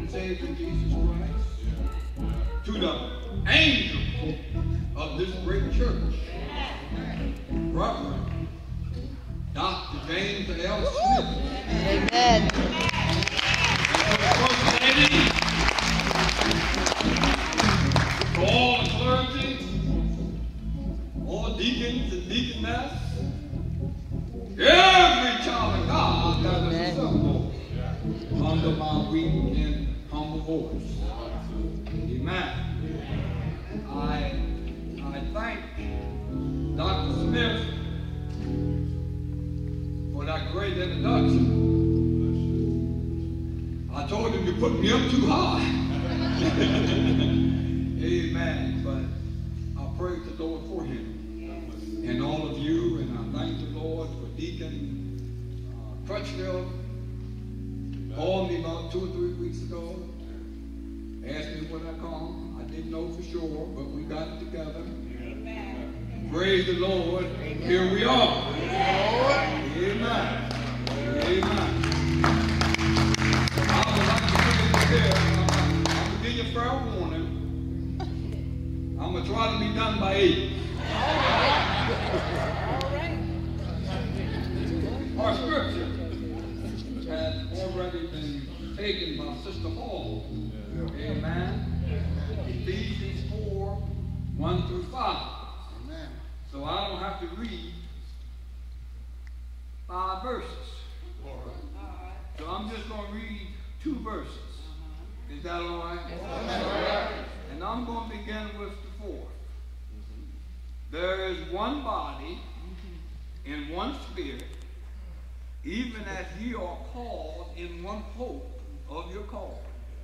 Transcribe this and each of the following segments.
and Savior Jesus Christ, to the angel of this great church, Reverend Dr. James L. Smith. Amen. First Lady, to all the clergy, all deacons and deaconess, every child of God that is assembled under my weak and humble voice. Amen. I thank Dr. Smith for that great introduction. I told him you put me up too high. Amen. But I praise the Lord for him and all of you, and I thank the Lord for Deacon Crutchfield. Called me about 2 or 3 weeks ago. Asked me when I come. I didn't know for sure, but we got it together. Amen. Praise the Lord. Amen. Here we are. Amen. Amen. Amen. I would like to say this here. I'm going to give you a fair warning. I'm going to try to be done by 8. All right. Our scripture has already been taken by Sister Hall. Amen. Ephesians 4, 1 through 5. Amen. So I don't have to read 5 verses. So I'm just going to read 2 verses. Is that all right? And I'm going to begin with the 4th. There is one body and one spirit, even as ye are called in one hope of your call.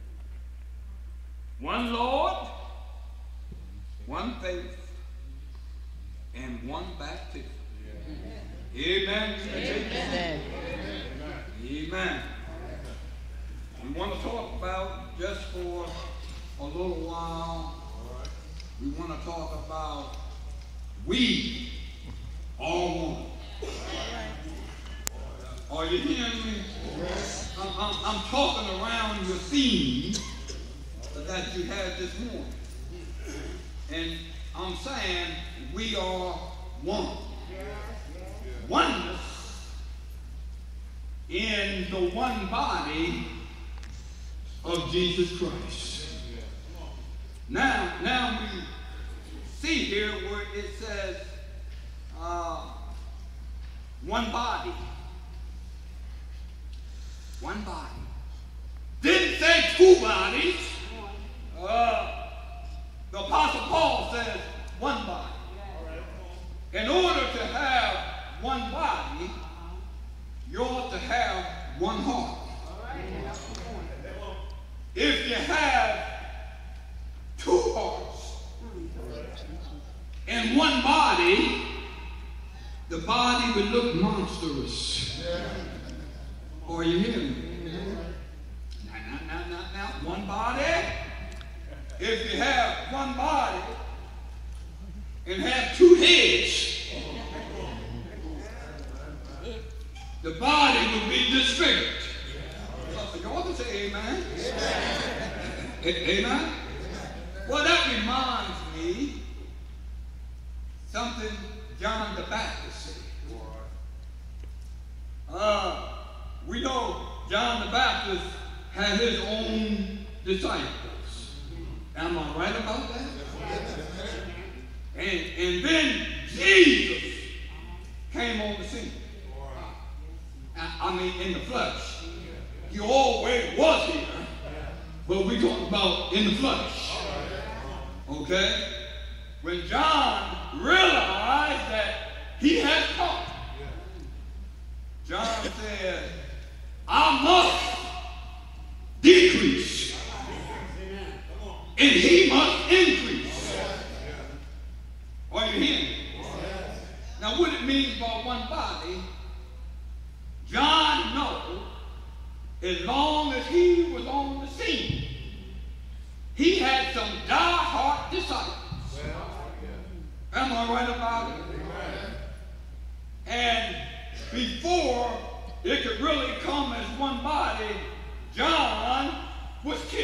One Lord, one faith, and one baptism. Amen. Amen. Amen. We want to talk about, just for a little while, we want to talk about we are one. Are you hearing me? I'm talking around your theme that you had this morning. And I'm saying we are one. Oneness in the one body of Jesus Christ. Now we see here where it says one body. One body. Didn't say 2 bodies. The Apostle Paul says one body. In order to have one body, you ought to have one heart. If you have 2 hearts and one body, the body would look monstrous. Are you hearing me? Now, one body. If you have one body and have 2 heads, the body would be disfigured. You ought to say amen. Amen. Well, that reminds me something John the Baptist said. We know John the Baptist had his own disciples. Am I right about that? And then Jesus came on the scene. I mean, in the flesh. He always was here, but we talk about in the flesh. Okay? When John realized that he had come, John said, I must decrease, and he must increase. Are you hearing me? Now, what it means by one body, John knows, as long as he was on the scene, he had some die-hard disciples. Am I right about it? And before it could really come as one body, John was killed.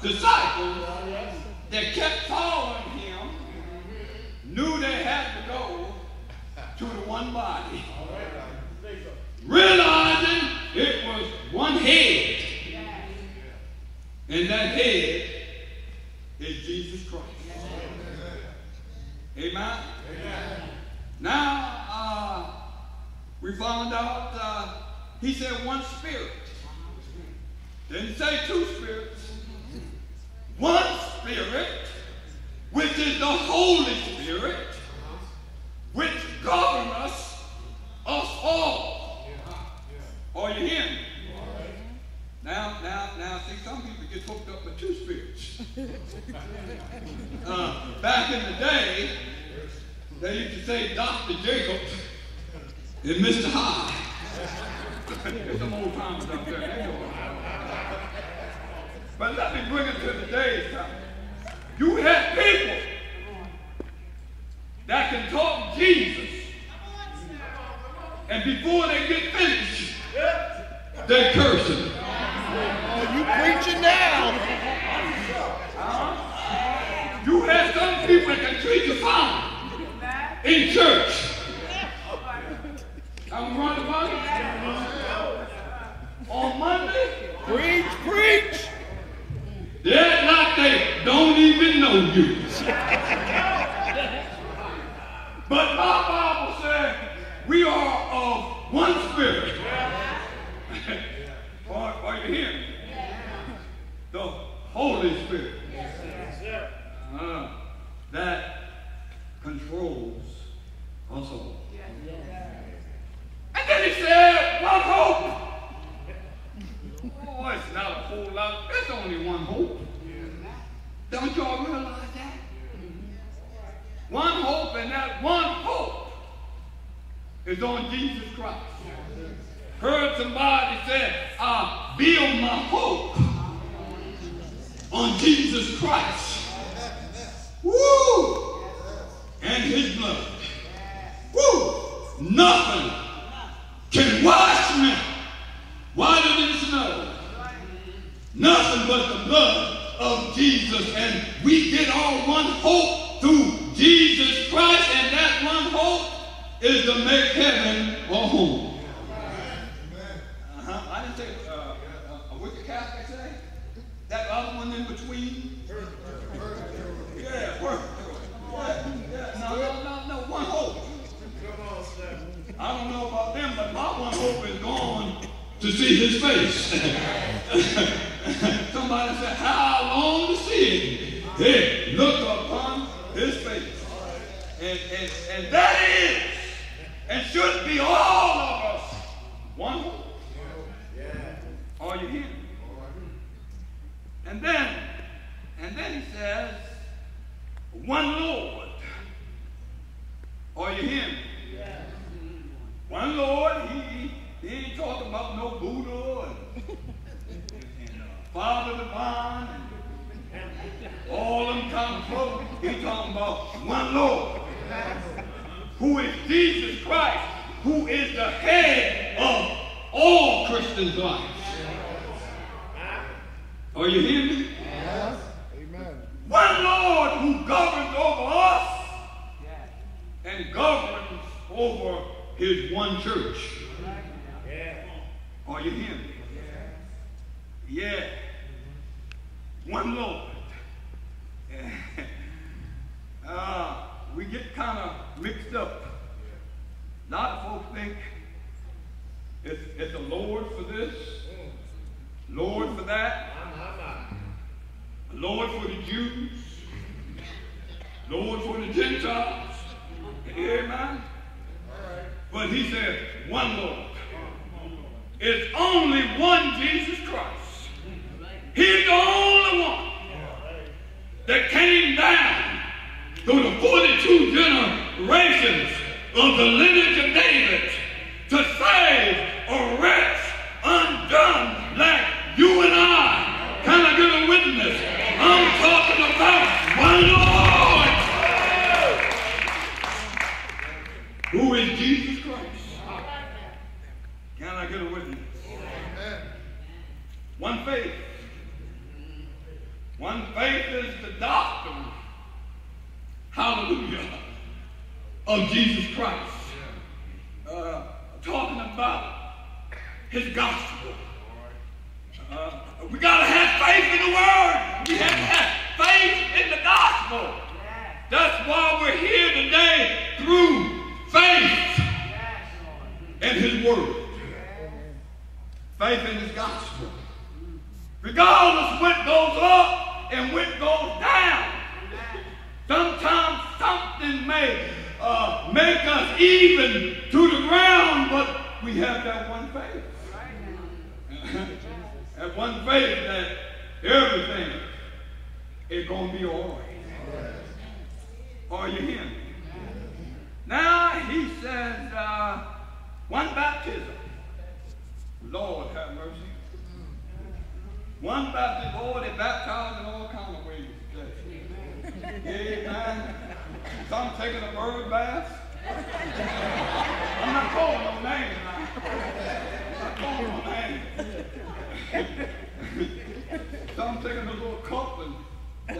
disciples that kept following him knew they had to go to the one body, realizing it was one head, and that head is Jesus Christ. Amen? Now, we found out he said one spirit. Didn't say two spirits. One spirit, which is the Holy Spirit, which governs us all. Are you hearing me? Now, see, some people get hooked up with two spirits. Back in the day, they used to say Dr. Jacob and Mr. Hyde. There's some old timers out there. But let me bring it to today's time. You have people that can talk Jesus, and before they get finished, they curse him. Oh, you preaching now? You have some people that can treat you fine in church. I'm running about it. On Monday, Preach. they act like they don't even know you. But my Bible said we are of one spirit. Are you hearing me? The Holy Spirit. That controls us all. And then he said, one hope. Oh, it's not a whole lot. There's only one hope. Don't y'all realize that? One hope, and that one hope is on Jesus Christ. Heard somebody say, I build my hope on Jesus Christ. Woo! And his blood. Woo! Nothing can wash me whiter than snow. Nothing but the blood of Jesus. And we get our one hope through Jesus Christ. And that one hope is to make heaven a home. I didn't say a wicked Catholic say. That other one in between. Yeah, no, one hope. I don't know about them, but my one hope is gone to see his face. Somebody said, how long to see him? Hey, look upon his face. And that is, and should be all of us, one hope. Are you hearing? And then he says, one Lord. Are you hearing? One Lord, he ain't talking about no Buddha and Father Divine and all them kind of folks. He's talking about one Lord, who is Jesus Christ, who is the head of all Christians' lives. Are you hearing me? Yes. Amen. One Lord who governs over us and governs over his one church. Are you hearing me? Yeah. One Lord. We get kind of mixed up. A lot of folks think it's a Lord for this, Lord for that, Lord for the Jews, Lord for the Gentiles. Amen. But he said, one Lord. It's only one Jesus Christ. He's the only one that came down through the 42 generations of the lineage of David to save a wretch undone like you and I. Can I get a witness? I'm talking about one Lord, who is Jesus Christ. Can I get a witness? One faith, One faith is the doctrine, hallelujah, of Jesus Christ. Talking about his gospel. We got to have faith in the word. We have to have faith in the gospel. That's why we're here today, through faith in his word. Faith in his gospel. Regardless what goes up and what goes down, sometimes something may make us even to the ground, but we have that one faith. That one faith that everything is going to be all right. Are you hearing me? Now he says, one baptism. Lord have mercy. One baptism. Oh, they baptize in all kinds of ways today. Amen. Some taking a bird bath. I'm not calling no names now. I'm not calling no names. Some taking a little cup and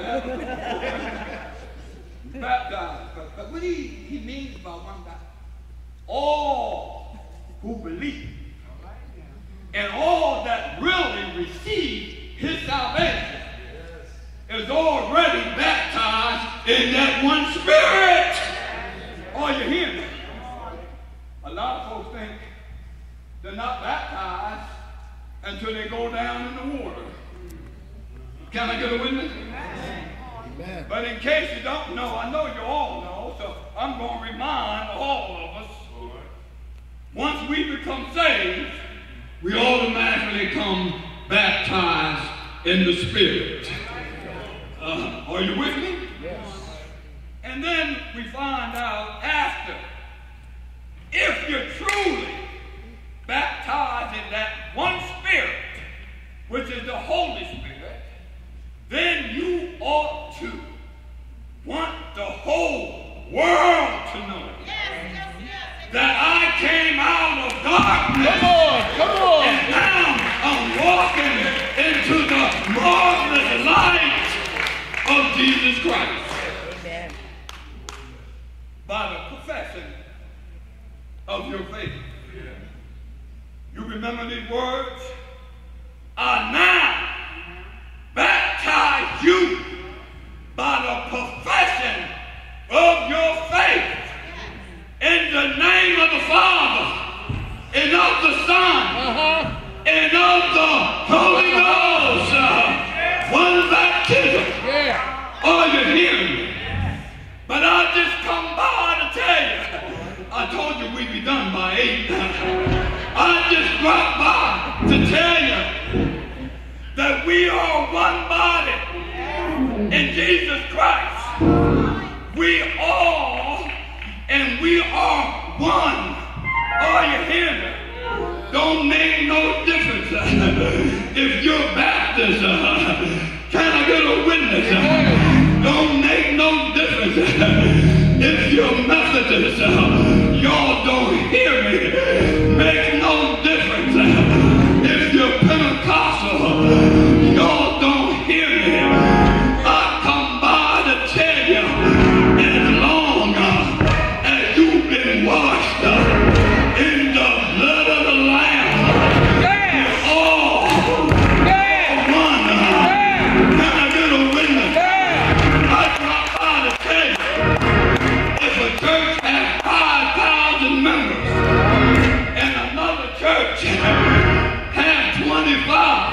baptized. But what he means by one baptism, all who believe and all that really receive his salvation is already baptized in that one spirit. Are you hearing me? A lot of folks think they're not baptized until they go down in the water. Can I get a witness? Amen. But in case you don't know, I know you all know, so I'm going to remind all of us, once we become saved, we automatically come baptized in the Spirit. Are you with me? Yes. And then we find out after, if you're truly baptized in that one Spirit, which is the Holy Spirit, then you ought to want the whole world to know that I came out of darkness. Come on. And now I'm walking into the marvelous light of Jesus Christ. Amen. By the profession of your faith. You remember these words? I now baptize you by the profession of your faith in the name of the Father and of the Son and of the Holy Ghost. One baptism. Are you hearing me? But I just come by to tell you, I told you we'd be done by 8. I just dropped by to tell you that we are one body in Jesus Christ. We all, and we are one. Are you hearing me? Don't make no difference if you're Baptist. Can I get a witness? Don't make no difference if you're Methodist. Y'all don't hear me. Make no difference if you're Pentecostal. Y'all don't hear me. I come by to tell you, as long as you've been washed in the blood of the Lamb, you're all one. Can I get a witness? I drop by to tell you, if a church has 5,000 members and another church has 25,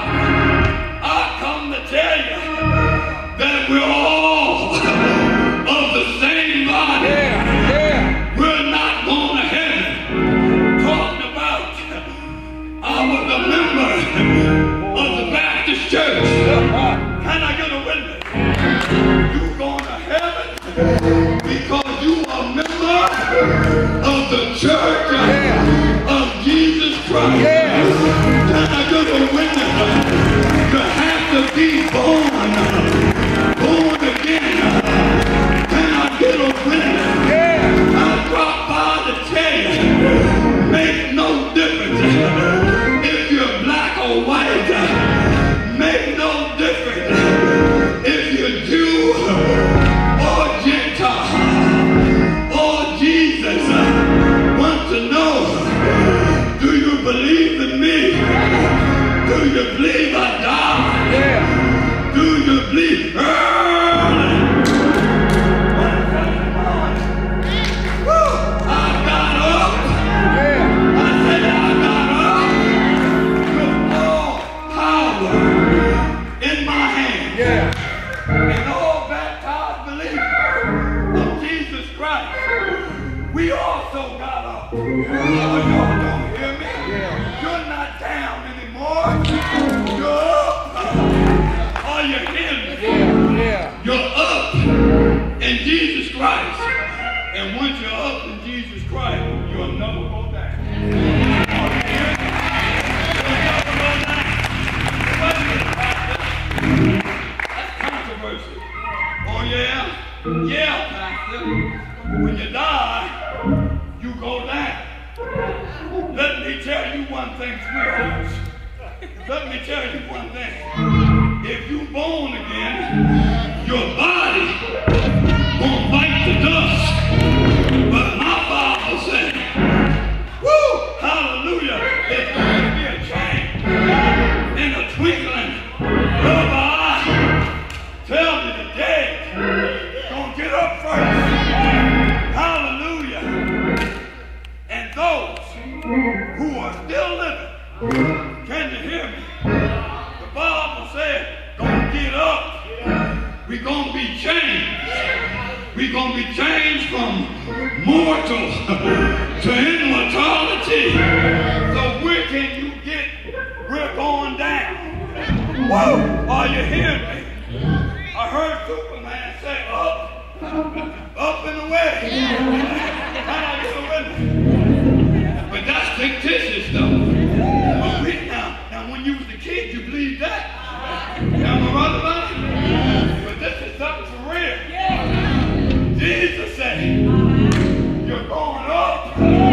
I come to tell you that we're all of the same body. We're not going to heaven talking about I was a member of the Baptist church. Can I get a witness? You're going to heaven because you are a member of the church of Jesus Christ. Can I get a witness? You have to be born again. Can I get a witness? I dropped by to tell you, make no difference if you're black or white. Make no difference you believe I died? Yeah. Do you believe early? I got up. Yeah. I said I got up with all power in my hand. Yeah. And all baptized believers of Jesus Christ, we also got up. Oh, y'all don't hear me? Yeah. You're not down anymore. You're up. Are you hearing me? Yeah. Yeah. You're up in Jesus Christ. And once you're up in Jesus Christ, you'll never go down. Are you hearing me? You'll never go down. Wait a minute, Pastor. That's controversy. Oh, yeah? Yeah, Pastor. When you die, you go down. Let me tell you one thing, sweethearts. Let me tell you one thing. If you're born again, your body won't bite the dust. But my Bible said, woo, hallelujah, it's going to be a change in a twinkling of an eye. Tell me the dead gonna get up first. Hallelujah. And those who are still living, can you hear me? The Bible said, gonna get up. We're gonna be changed. We're gonna be changed from mortal to immortality. So where can you get? We're going down. Whoa! Are you hearing me? I heard Superman say up and away. Can I get a witness? But that's fictitious though. But now when you was a kid, you believed that. Now am I right about it? But this is something for real. Jesus said, you're going up.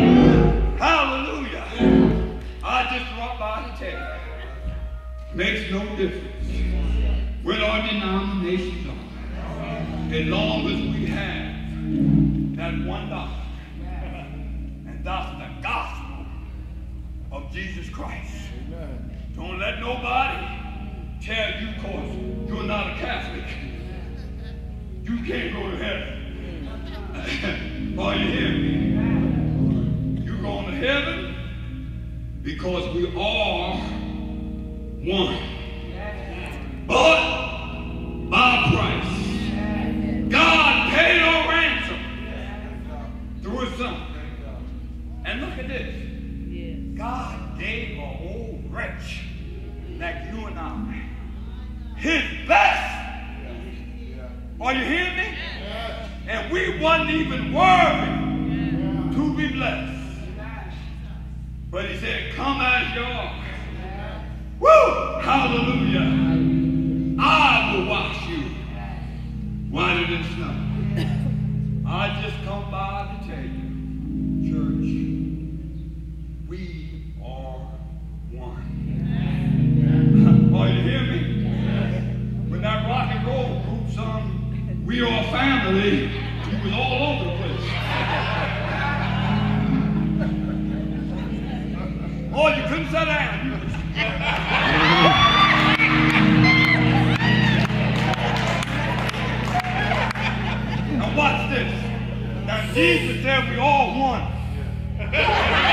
Hallelujah. I just dropped by to tell you. Makes no difference what our denominations are. As long as we have that one doctrine. And that's the gospel of Jesus Christ. Amen. Don't let nobody tell you, cause you're not a Catholic, you can't go to heaven. Are you hearing me? You're going to heaven because we are one. But by price. God paid a ransom through his son. And look at this. God gave an old wretch like you and I his best. Are you hearing me? And we wasn't even worthy to be blessed. But he said, come as you are. Woo! Hallelujah. I will wash you whiter than snow. I just come by to tell you, church, we are one. Are you hearing me? When that rock and roll group sung, we are family, he was all over the place. Oh, you couldn't sit down. Now watch this. Now Jesus said we all one.